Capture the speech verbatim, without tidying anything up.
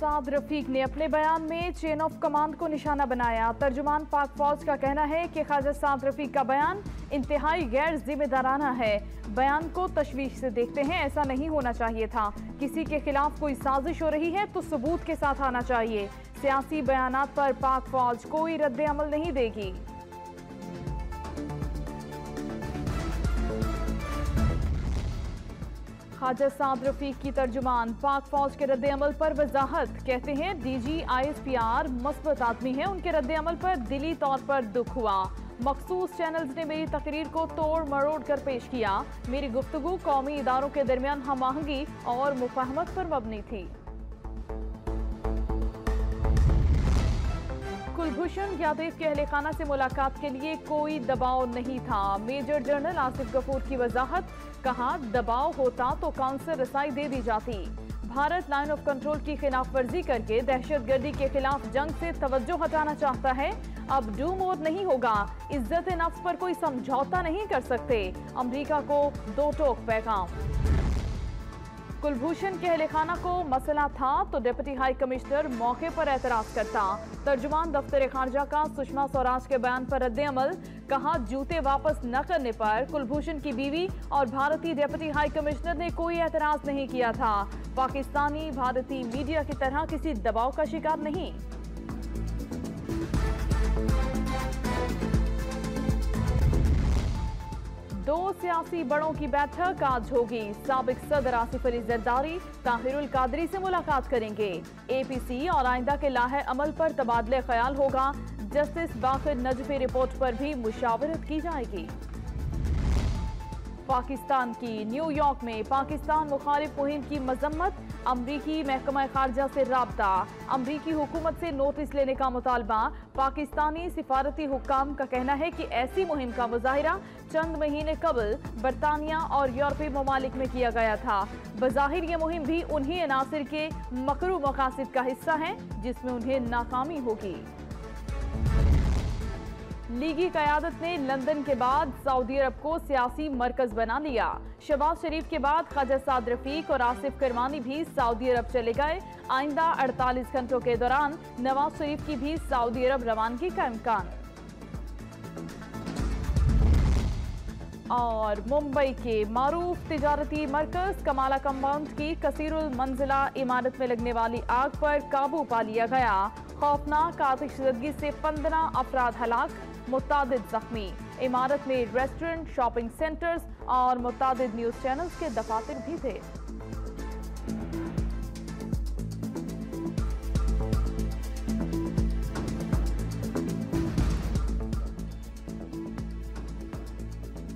साद रफीक ने अपने बयान में चेन ऑफ कमांड को निशाना बनाया। तर्जुमान पाक फौज का कहना है कि ख्वाजा साद रफीक का बयान इंतहाई गैर जिम्मेदाराना है। बयान को तशवीश से देखते हैं, ऐसा नहीं होना चाहिए था। किसी के खिलाफ कोई साजिश हो रही है तो सबूत के साथ आना चाहिए। सियासी बयानात पर पाक फौज कोई रद्द अमल नहीं देगी। ख्वाजा साद रफीक की तर्जुमान पाक फौज के रद्द अमल पर वजाहत कहते हैं, डीजी आईएसपीआर मस्बत आदमी है, उनके रद्द अमल पर दिली तौर पर दुख हुआ। मखसूस चैनल्स ने मेरी तकरीर को तोड़ मरोड़ कर पेश किया। मेरी गुफ्तगू कौमी इदारों के दरमियान हम आहंगी और मुफाहमत पर मबनी थी। कुलभूषण यादव के अहले खाना से मुलाकात के लिए कोई दबाव नहीं था। मेजर जनरल आसिफ गफूर की वजाहत, कहा दबाव होता तो काउंसिल रसाई दे दी जाती। भारत लाइन ऑफ कंट्रोल की खिलाफ वर्जी करके दहशतगर्दी के खिलाफ जंग से तवज्जो हटाना चाहता है। अब डू मोर नहीं होगा। इज्जत नफ्स पर कोई समझौता नहीं कर सकते। अमरीका को दो टोक पैगाम। कुलभूषण के अहले खाना को मसला था तो डिप्टी हाई कमिश्नर मौके पर एतराज करता। तर्जुमान दफ्तर खारजा का सुषमा स्वराज के बयान पर रद्द अमल, कहा जूते वापस न करने पर कुलभूषण की बीवी और भारतीय डिप्टी हाई कमिश्नर ने कोई एतराज नहीं किया था। पाकिस्तानी भारतीय मीडिया की तरह किसी दबाव का शिकार नहीं। दो सियासी बड़ों की बैठक आज होगी। साबिक सदर आसिफ अली जरदारी ताहिरुल कादरी से मुलाकात करेंगे। एपीसी और आइंदा के लाहे अमल पर तबादले ख्याल होगा। जस्टिस बाखिर नजफी रिपोर्ट पर भी मुशावरत की जाएगी। पाकिस्तान की न्यूयॉर्क में पाकिस्तान मुखालिफ मुहिम की मजम्मत, अमरीकी महकमा खारजा से राब्ता, अमरीकी हुकूमत से नोटिस लेने का मुतालबा। पाकिस्तानी सिफारती हुक्काम का कहना है कि ऐसी मुहिम का मुजाहिरा चंद महीने कबल बरतानिया और यूरोपीय ममालिक में किया गया था। बज़ाहिर ये मुहिम भी उन्हीं अनासिर के मकरू मकासिद का हिस्सा है जिसमें उन्हें नाकामी होगी। लीगी क़यादत ने लंदन के बाद सऊदी अरब को सियासी मरकज बना लिया। शहबाज शरीफ के बाद ख्वाजा साद रफीक और आसिफ करमानी भी सऊदी अरब चले गए। आइंदा अड़तालीस घंटों के दौरान नवाज शरीफ की भी सऊदी अरब रवानगी का इम्कान। और मुंबई के मारूफ तिजारती मरकज कमाला कंपाउंड की कसीरुल मंजिला इमारत में लगने वाली आग पर काबू पा लिया गया। खौफनाक आतिशज़दगी से पंद्रह अफराद हलाक, मुतादिद जख्मी। इमारत में रेस्टोरेंट, शॉपिंग सेंटर्स और मुतादिद न्यूज चैनल्स के दफातर भी थे।